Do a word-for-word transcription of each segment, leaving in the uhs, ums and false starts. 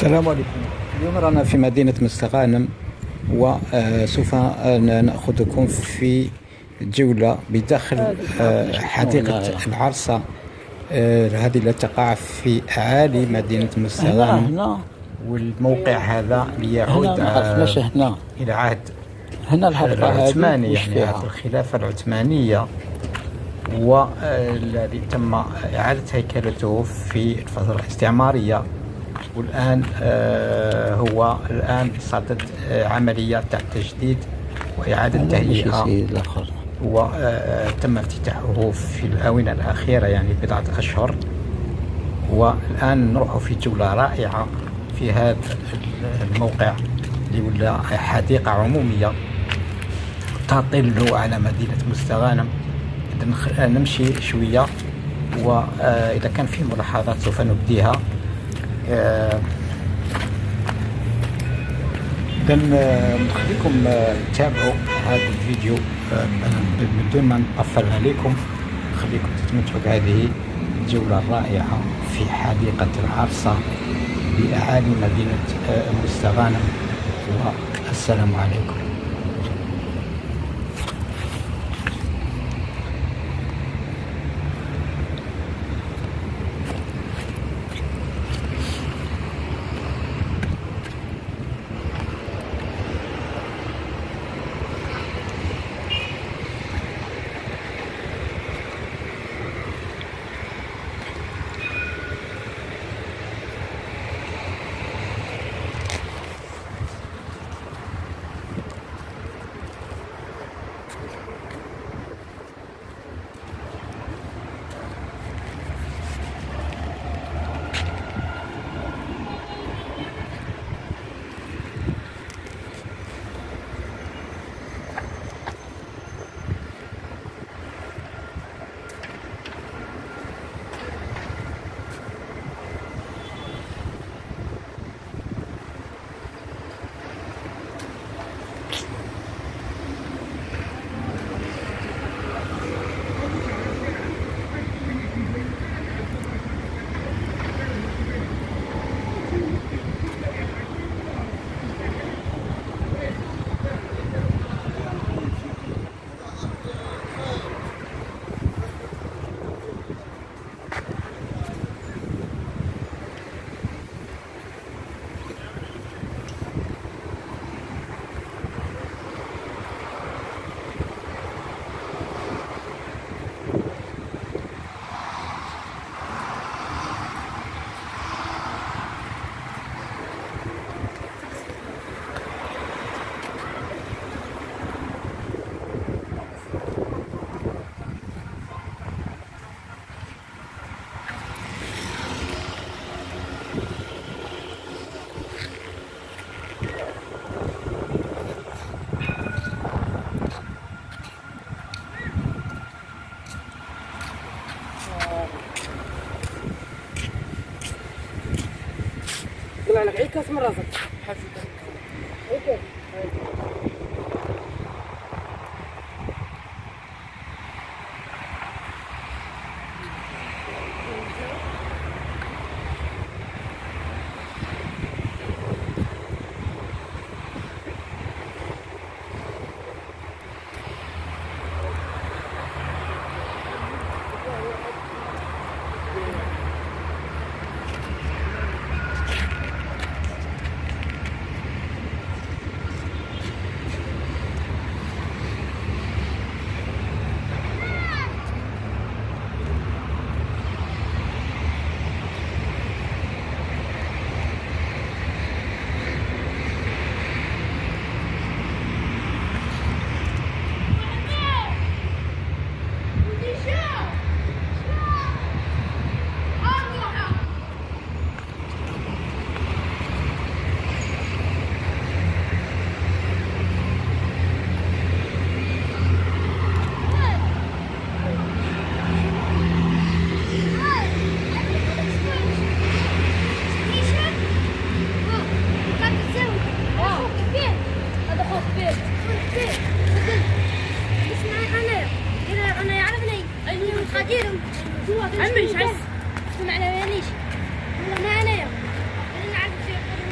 السلام عليكم. اليوم رانا في مدينة مستغانم، وسوف نأخذكم في جولة بداخل حديقة العرصة. هذه التي تقع في أعالي مدينة مستغانم، والموقع هذا ليعود إلى عهد هنا الحديقة العثماني، يعني عهد الخلافة العثمانية، والذي تم إعادة هيكلته في الفترة الاستعمارية. والآن آه هو الآن صدد آه عملية تاع تجديد وإعادة تهيئة، وتم افتتاحه في الآونة الأخيرة، يعني بضعة أشهر. والآن نروح في جولة رائعة في هذا الموقع اللي ولا حديقة عمومية تطل على مدينة مستغانم. نمشي شوية، وإذا كان في ملاحظات سوف نبديها. إذا نخليكم تتابعوا هذا الفيديو من دون ما نطفل عليكم، نخليكم تستمتعوا بهذه الجولة الرائعة في حديقة العرصة بأعالي مدينة مستغانم. والسلام عليكم. طلع لك عيد كاس من راسك. اوكي. عمي ايش عايز؟ ما على باليش. والله ما انا. انا عارف شيء.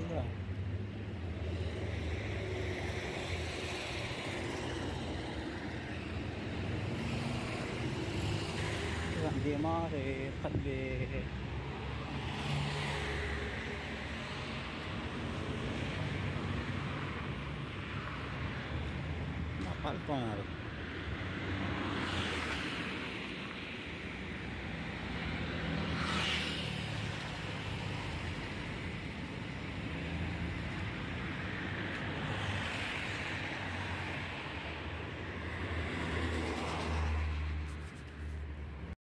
عندي ماري قلبي ما قال